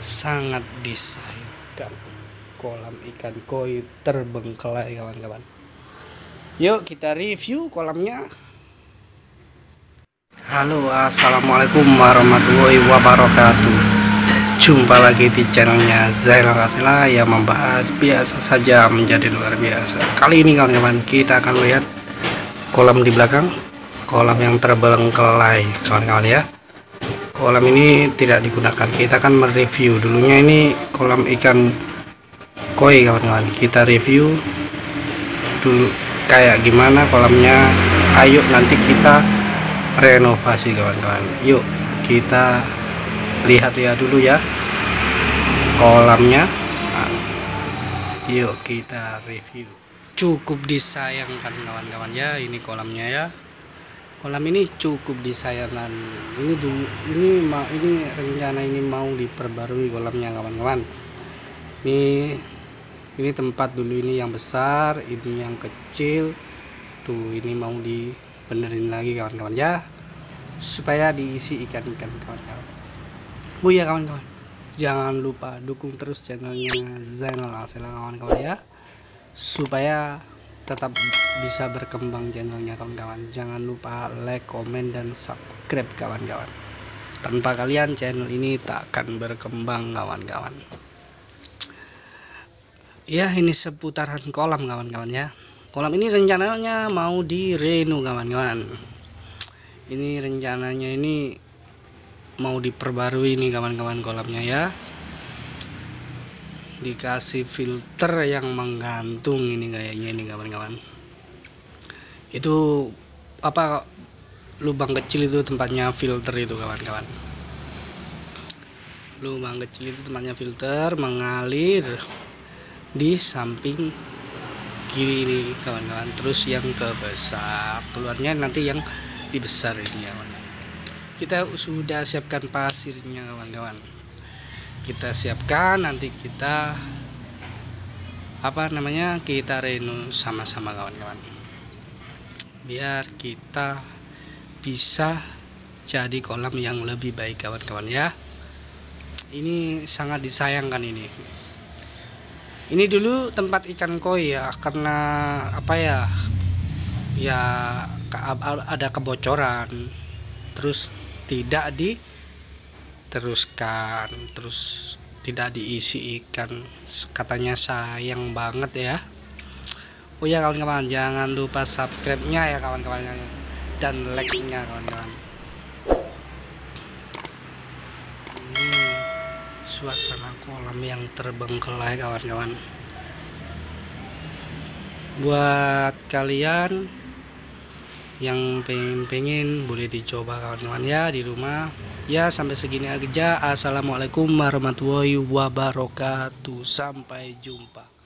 Sangat disayangkan kolam ikan koi terbengkelai kawan-kawan. Yuk kita review kolamnya. Halo, assalamualaikum warahmatullahi wabarakatuh. Jumpa lagi di channelnya Zainal Kasila yang membahas biasa saja menjadi luar biasa. Kali ini kawan-kawan kita akan lihat kolam di belakang, kolam yang terbengkelai kawan-kawan ya. Kolam ini tidak digunakan, kita akan mereview. Dulunya ini kolam ikan koi kawan-kawan, kita review dulu kayak gimana kolamnya. Ayo nanti kita renovasi kawan-kawan. Yuk kita lihat dulu ya kolamnya. Yuk kita review. Cukup disayangkan kawan-kawan ya, ini kolamnya ya. Kolam ini cukup disayangkan. Ini rencana ini mau diperbarui kolamnya kawan-kawan. Ini tempat dulu ini yang besar, ini yang kecil. Tuh ini mau dibenerin lagi kawan-kawan ya, supaya diisi ikan-ikan kawan-kawan. Oh iya kawan-kawan, jangan lupa dukung terus channelnya Zainal Kasila kawan-kawan ya, supaya tetap bisa berkembang channelnya kawan-kawan. Jangan lupa like, komen, dan subscribe kawan-kawan. Tanpa kalian channel ini tak akan berkembang kawan-kawan. Ya ini seputaran kolam kawan-kawan ya. Kolam ini rencananya mau direno kawan-kawan. Ini rencananya ini mau diperbarui nih kawan-kawan kolamnya ya. Dikasih filter yang menggantung ini kayaknya ini kawan-kawan. Itu apa, lubang kecil itu tempatnya filter itu kawan-kawan. Lubang kecil itu tempatnya filter, mengalir di samping kiri ini kawan-kawan. Terus yang ke besar keluarnya nanti yang di besar ini kawan. Kita sudah siapkan pasirnya kawan-kawan. Kita siapkan, nanti kita kita reno sama-sama kawan-kawan, biar kita bisa jadi kolam yang lebih baik kawan-kawan ya. Ini sangat disayangkan ini. Ini dulu tempat ikan koi ya, karena ada kebocoran, terus tidak diteruskan, terus tidak diisi ikan. Katanya sayang banget ya. Oh ya kawan-kawan, jangan lupa subscribe-nya ya kawan-kawan, dan like-nya kawan-kawan. Ini suasana kolam yang terbengkelai kawan-kawan. Buat kalian yang pengen boleh dicoba kawan-kawan ya di rumah ya. Sampai segini aja. Assalamualaikum warahmatullahi wabarakatuh, sampai jumpa.